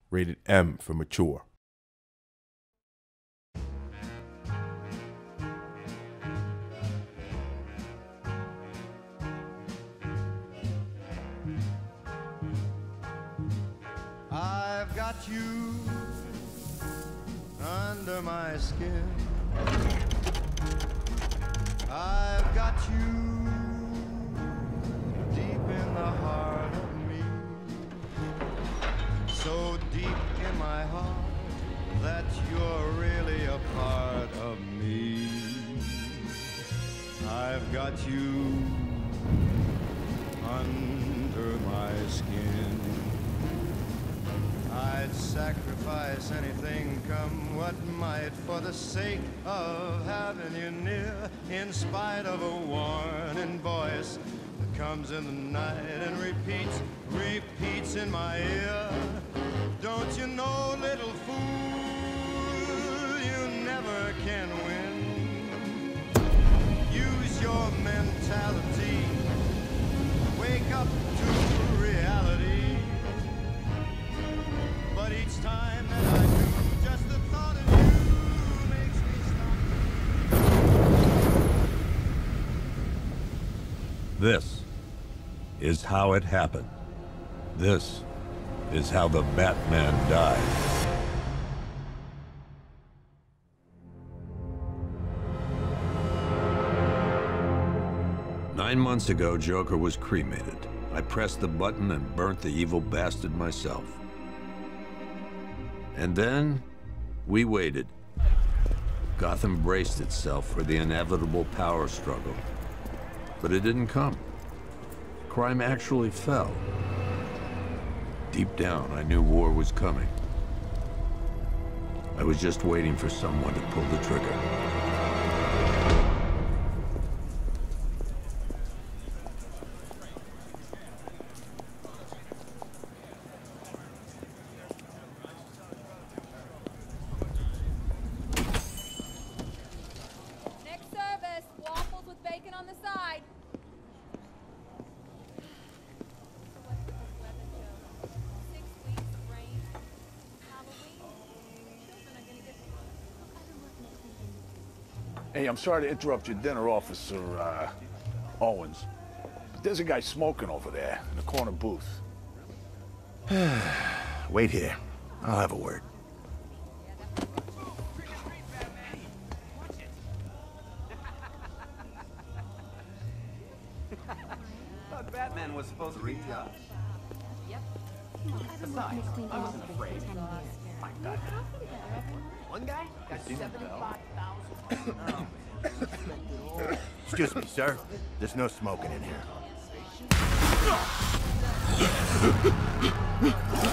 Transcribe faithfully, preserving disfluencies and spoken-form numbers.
Rated M for mature. I've got you under my skin. I've got you deep in the heart of me. So deep in my heart that you're really a part of me. I've got you under my skin. I'd sacrifice anything, come what might, for the sake of having you near, in spite of a warning voice that comes in the night and repeats, repeats in my ear. Don't you know, little fool, you never can win. Use your mentality, wake up to reality. But each time that I do, just the thought of you makes me stop. This is how it happened. This is how the Batman died. Nine months ago, Joker was cremated. I pressed the button and burnt the evil bastard myself. And then, we waited. Gotham braced itself for the inevitable power struggle. But it didn't come. Crime actually fell. Deep down, I knew war was coming. I was just waiting for someone to pull the trigger. Hey, I'm sorry to interrupt your dinner, Officer uh, Owens, but there's a guy smoking over there in the corner booth. Wait here. I'll have a word. Thought Batman was supposed to be tough. Yep. Besides, I wasn't afraid. My God. One guy got seventy-five thousand. Excuse me, sir. There's no smoking in here.